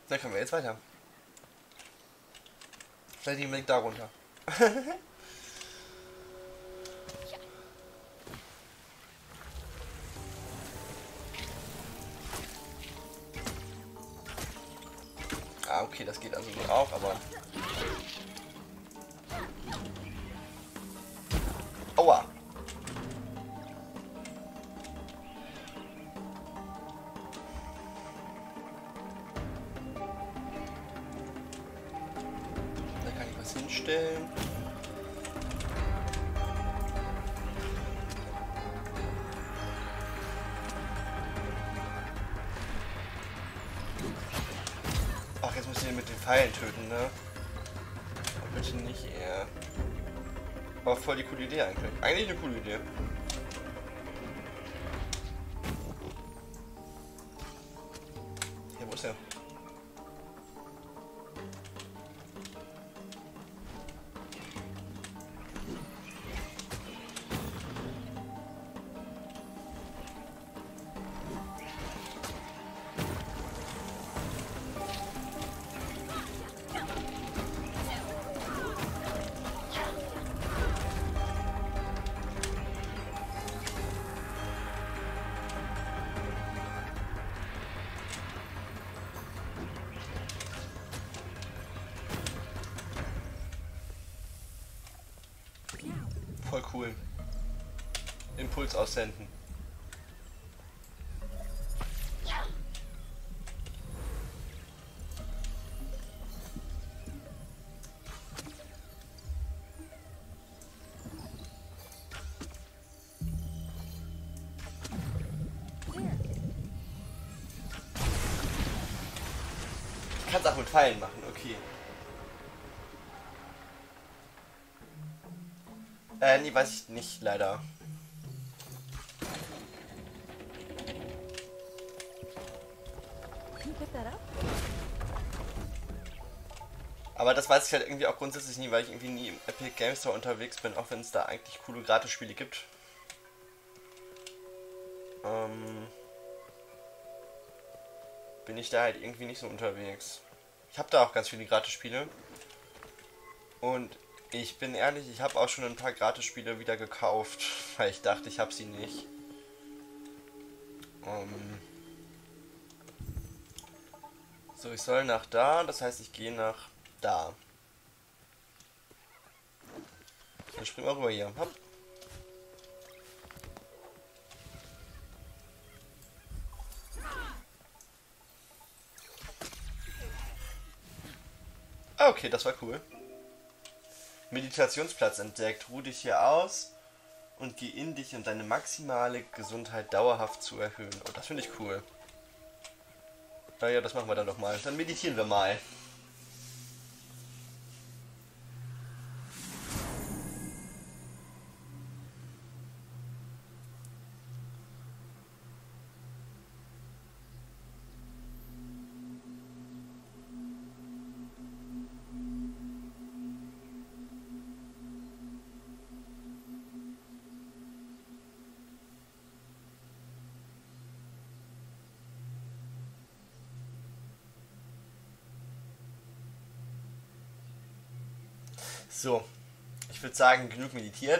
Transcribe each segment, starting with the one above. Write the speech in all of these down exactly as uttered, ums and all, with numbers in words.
Dann können wir jetzt weiter. Vielleicht den Weg da runter. Ah, okay, das geht also wohl auch, aber... Aua! Da kann ich was hinstellen. Ach, jetzt muss ich ihn mit den Pfeilen töten, ne? Oh, bitte nicht, eher. Aber voll die coole Idee eigentlich. Eigentlich eine coole Idee. Ja, wo ist er? Voll cool. Impuls aussenden. Ich kann es auch mit Pfeilen machen, okay. Äh, nee, weiß ich nicht, leider. Aber das weiß ich halt irgendwie auch grundsätzlich nie, weil ich irgendwie nie im Epic Games Store unterwegs bin, auch wenn es da eigentlich coole Gratis-Spiele gibt. Ähm, bin ich da halt irgendwie nicht so unterwegs. Ich habe da auch ganz viele Gratis-Spiele. Und ich bin ehrlich, ich habe auch schon ein paar Gratis-Spiele wieder gekauft, weil ich dachte, ich habe sie nicht. Ähm so, ich soll nach da, das heißt, ich gehe nach da. Dann springen wir rüber hier. Hopp. Ah, okay, das war cool. Meditationsplatz entdeckt. Ruh dich hier aus und geh in dich, um deine maximale Gesundheit dauerhaft zu erhöhen. Oh, das finde ich cool. Naja, das machen wir dann doch mal. Dann meditieren wir mal. So, ich würde sagen, genug meditiert.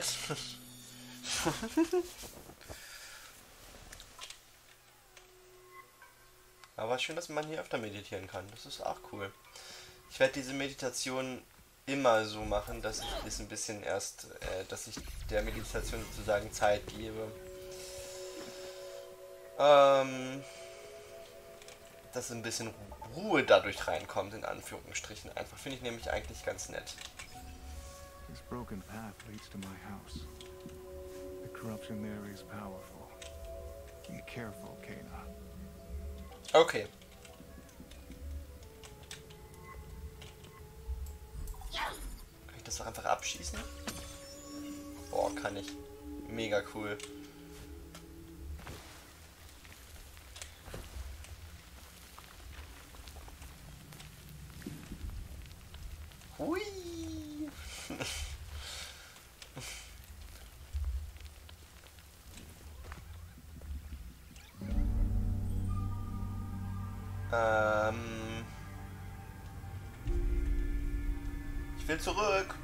Aber schön, dass man hier öfter meditieren kann. Das ist auch cool. Ich werde diese Meditation immer so machen, dass ich es ein bisschen erst, äh, dass ich der Meditation sozusagen Zeit gebe. Ähm, dass ein bisschen Ruhe dadurch reinkommt, in Anführungsstrichen. Einfach finde ich nämlich eigentlich ganz nett. This broken path leads to my house. The corruption there is powerful. Be careful, Kena. Okay. Kann ich das doch einfach abschießen? Boah, kann ich. Mega cool. Hui. ähm... Ich will zurück.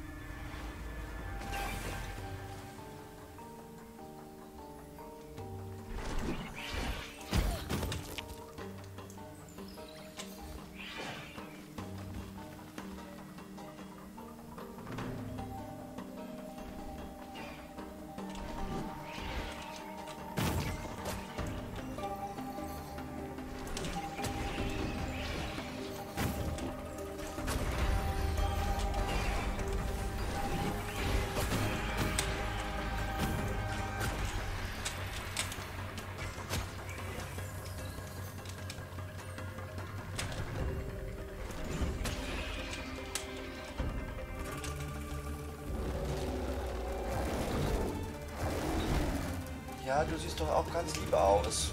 Ja, du siehst doch auch ganz lieb aus.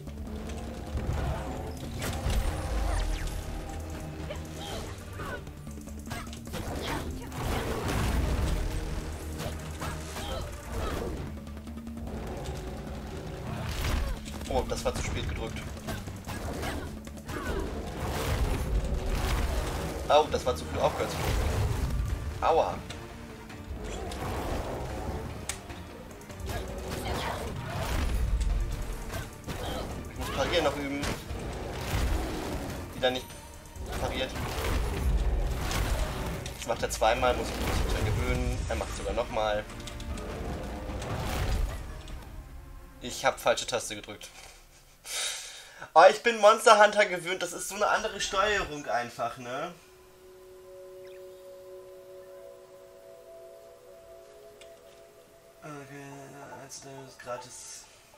Oh, das war zu spät gedrückt. Oh, das war zu früh aufgehört zu drücken. Aua. Parieren noch üben. Wieder nicht pariert. Das macht er zweimal, muss ich mich nicht dran gewöhnen. Er macht es sogar nochmal. Ich habe falsche Taste gedrückt. Oh, ich bin Monster Hunter gewöhnt. Das ist so eine andere Steuerung einfach, ne? Okay, also das ist gratis.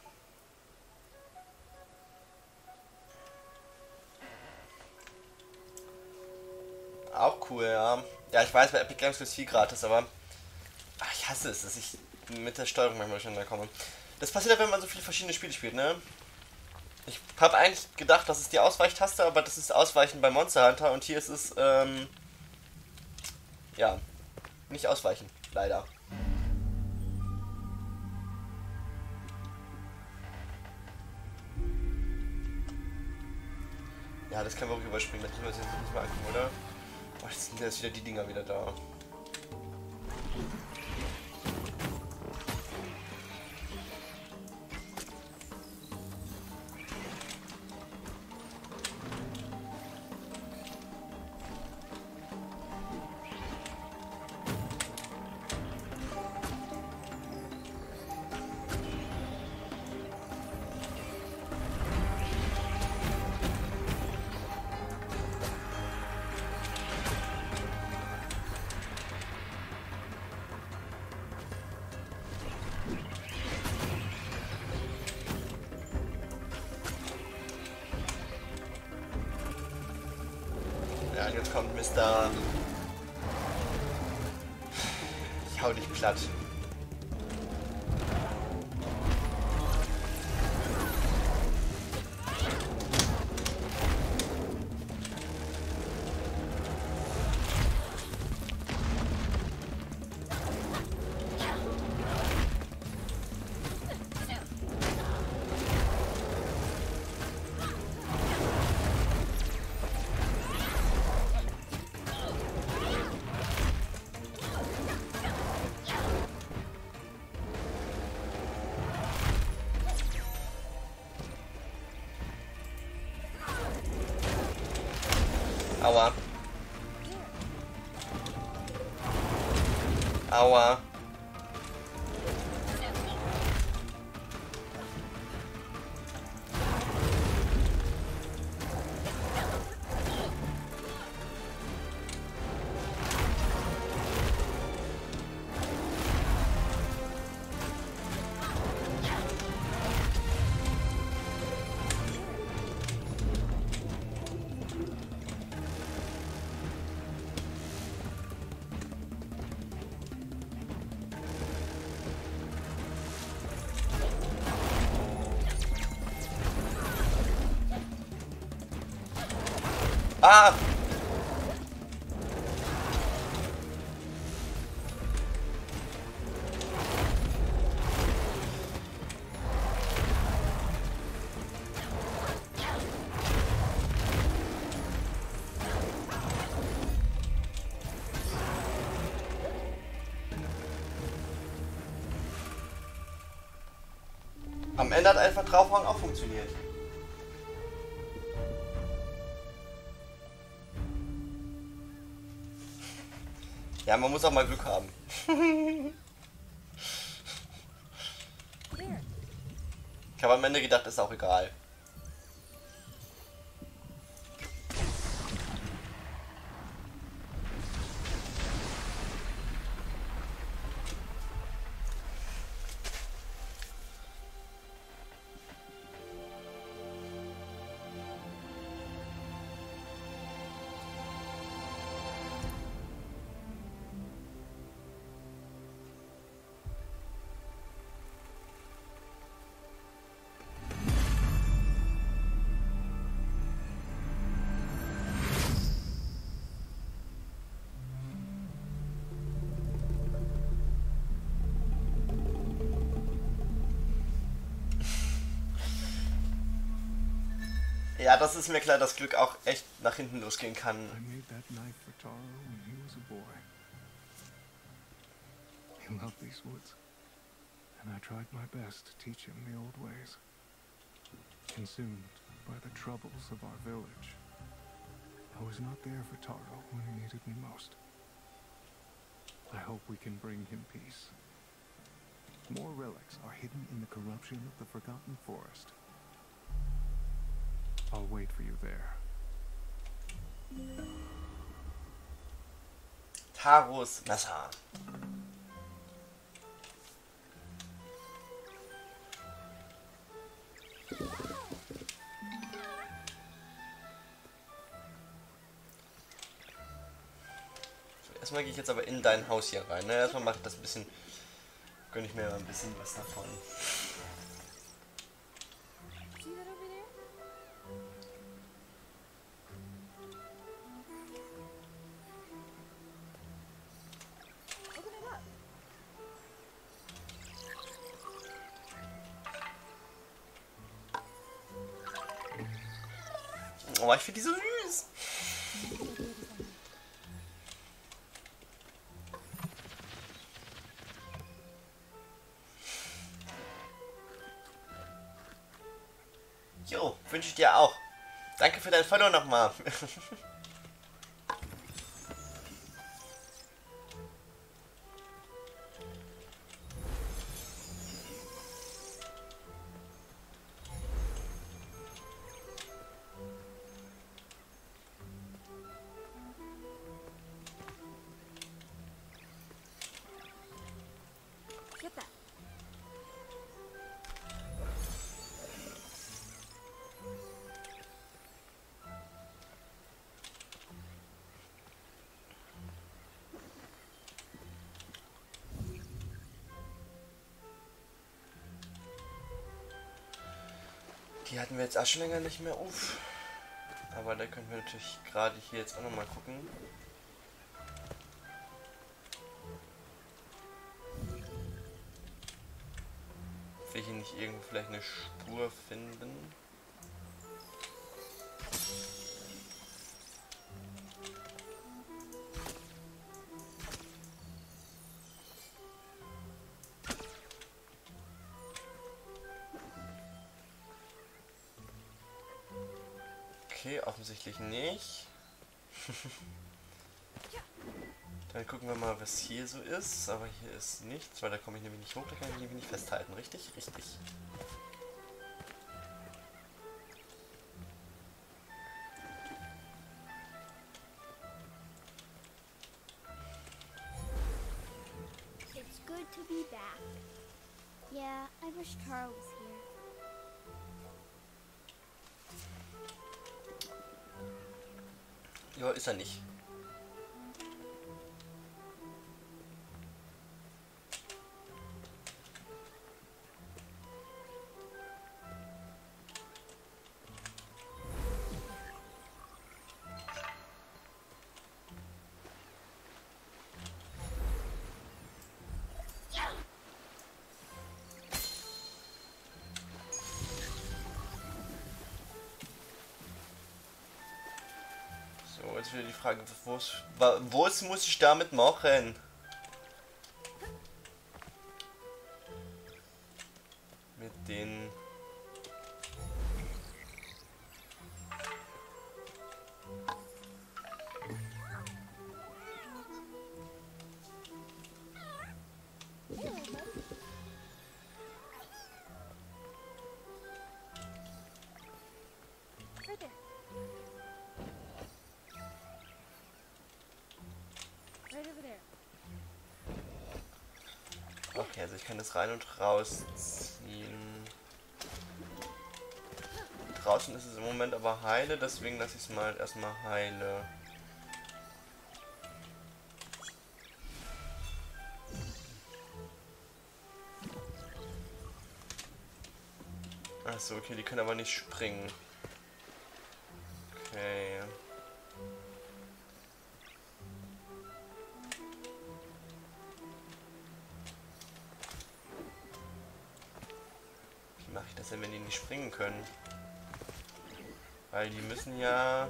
Auch cool, ja. Ja, ich weiß, bei Epic Games ist viel gratis, aber ach, ich hasse es, dass ich mit der Steuerung manchmal durcheinander komme. Das passiert ja, wenn man so viele verschiedene Spiele spielt, ne? Ich habe eigentlich gedacht, das ist die Ausweichtaste, aber das ist Ausweichen bei Monster Hunter und hier ist es, ähm, ja, nicht ausweichen, leider. Ja, das können wir auch überspringen, das müssen wir uns jetzt nicht mal angucken, oder? Oh, jetzt sind jetzt wieder die Dinger wieder da. Ja, jetzt kommt Mister Ich hau dich platt. Aua. Aua. Ah! Am Ende hat einfach draufhauen auch funktioniert. Ja, man muss auch mal Glück haben. Ich habe am Ende gedacht, ist auch egal. Ja, das ist mir klar, dass Glück auch echt nach hinten losgehen kann. I made that knife for Taro when he was a boy. He loved these woods, and I tried my best to teach him the old ways. Consumed by the troubles of our village, I was not there for Taro when he needed me most. I hope we can bring him peace. More relics are hidden in the corruption of the Forgotten Forest. I'll wait for you there. Taros Messer. So, erstmal gehe ich jetzt aber in dein Haus hier rein. Ne? Erstmal mache ich das ein bisschen. Gönne ich mir mal ein bisschen was davon. Oh, ich finde die so süß. Jo, wünsche ich dir auch. Danke für dein Follow nochmal. Get that. Die hatten wir jetzt auch schon länger nicht mehr auf. Aber da können wir natürlich gerade hier jetzt auch nochmal gucken. Will ich hier nicht irgendwo vielleicht eine Spur finden? Okay, offensichtlich nicht. Dann gucken wir mal, was hier so ist. Aber hier ist nichts, weil da komme ich nämlich nicht hoch, da kann ich nämlich nicht festhalten. Richtig? Richtig. It's good to be back. Yeah, I wish Taro was here. Ja, ist er nicht. So, jetzt wieder die Frage, was muss ich damit machen? Mit den Also ich kann das rein und rausziehen. Draußen ist es im Moment aber heile, deswegen lasse ich es mal erstmal heile. Achso, okay, die können aber nicht springen. Okay. Wie mache ich das denn, wenn die nicht springen können? Weil die müssen ja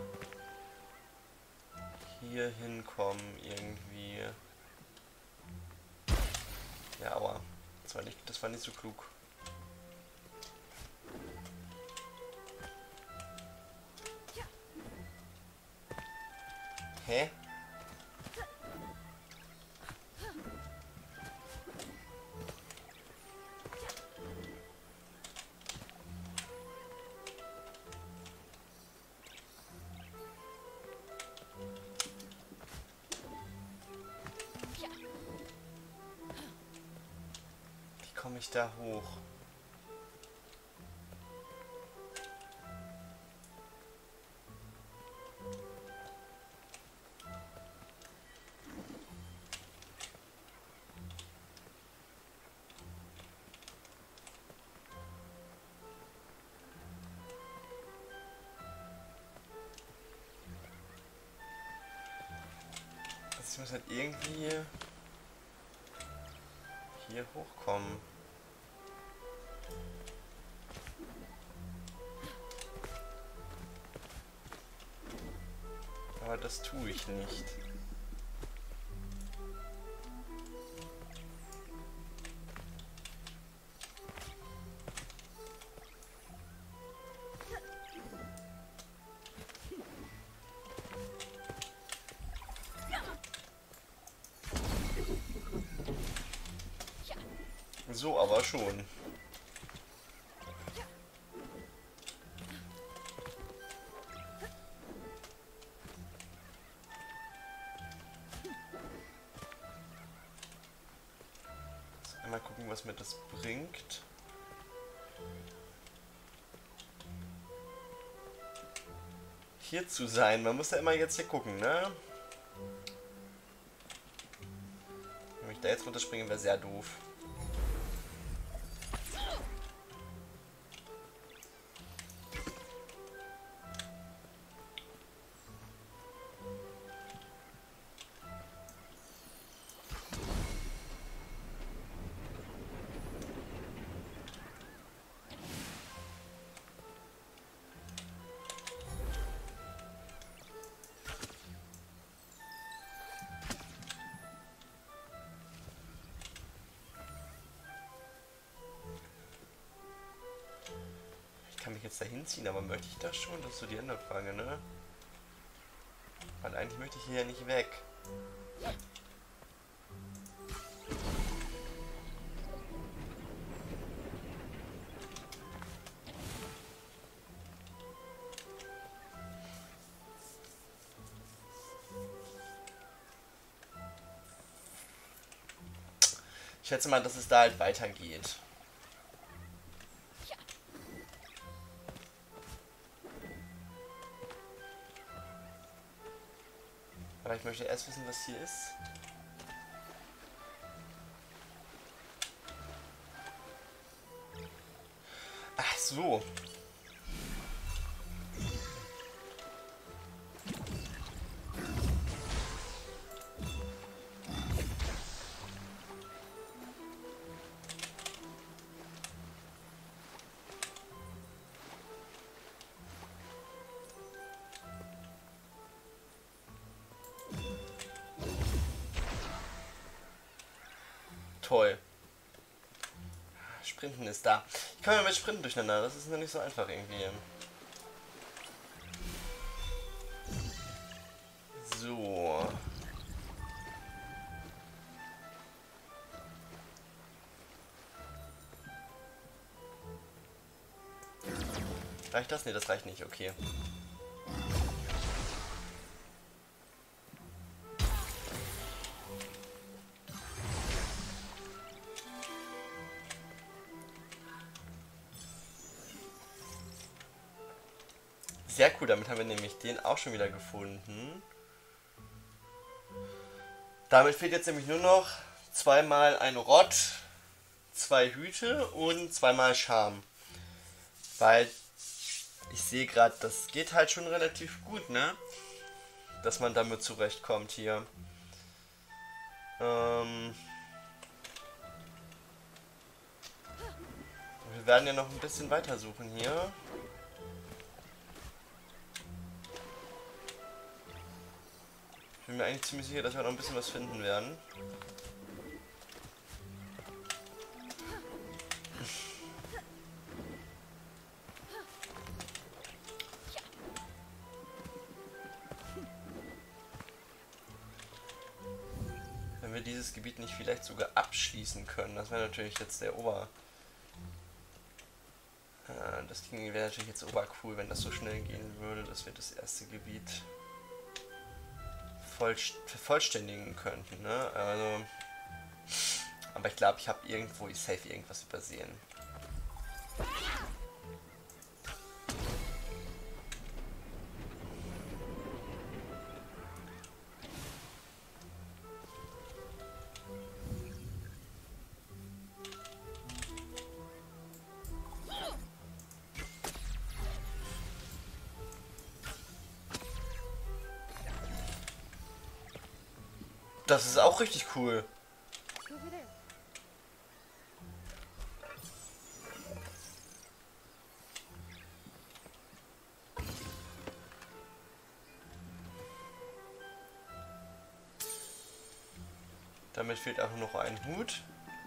hier hinkommen irgendwie. Ja, aua. Das war nicht, das war nicht so klug. Hä? Wie komme ich da hoch? Ich muss halt irgendwie hier hochkommen. Aber das tue ich nicht. So aber schon. Jetzt einmal gucken, was mir das bringt. Hier zu sein. Man muss ja immer jetzt hier gucken, ne? Wenn ich da jetzt runterspringen, wäre sehr doof. Ich kann mich jetzt dahin ziehen, aber möchte ich das schon? Das ist so die andere Frage, ne? Weil eigentlich möchte ich hier ja nicht weg. Ich schätze mal, dass es da halt weitergeht. Aber ich möchte erst wissen, was hier ist. Ach so. Toll. Sprinten ist da. Ich komme ja mit Sprinten durcheinander. Das ist noch nicht so einfach irgendwie. So. Reicht das? Ne, das reicht nicht. Okay. Sehr cool, damit haben wir nämlich den auch schon wieder gefunden. Damit fehlt jetzt nämlich nur noch zweimal ein Rott, zwei Hüte und zweimal Charme. Weil ich sehe gerade, das geht halt schon relativ gut, ne? Dass man damit zurechtkommt hier. Ähm wir werden ja noch ein bisschen weiter suchen hier. Ich bin mir eigentlich ziemlich sicher, dass wir noch ein bisschen was finden werden. Wenn wir dieses Gebiet nicht vielleicht sogar abschließen können, das wäre natürlich jetzt der Ober... Das wäre natürlich jetzt obercool, wenn das so schnell gehen würde, dass wir das erste Gebiet voll, vervollständigen könnten, ne? Also, aber ich glaube, ich habe irgendwo ich safe irgendwas übersehen. Das ist auch richtig cool. Damit fehlt auch noch ein Hut.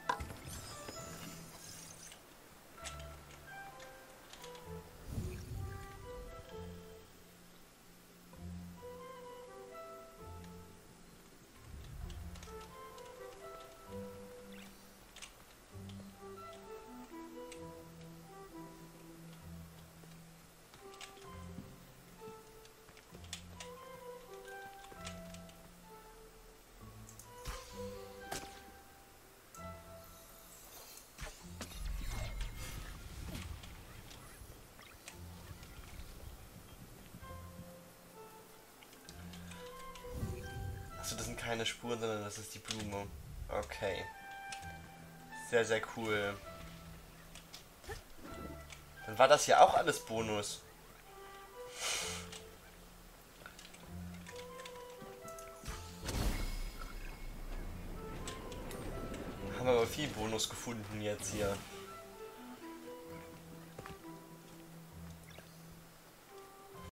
Achso, das sind keine Spuren, sondern das ist die Blume. Okay. Sehr, sehr cool. Dann war das hier auch alles Bonus. Haben wir aber viel Bonus gefunden jetzt hier.